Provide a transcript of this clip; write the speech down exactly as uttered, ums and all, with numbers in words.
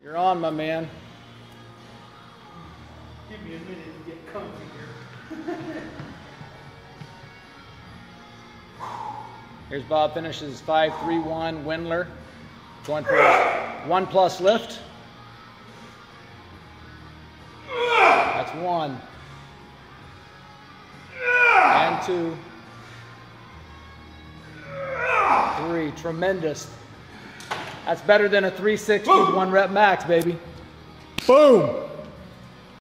You're on, my man. Give me a minute to get comfy here. Here's Bob, finishes five three one Windler. Going for his one plus lift. That's one. And two. Three. Tremendous. That's better than a three sixty one rep max, baby. Boom.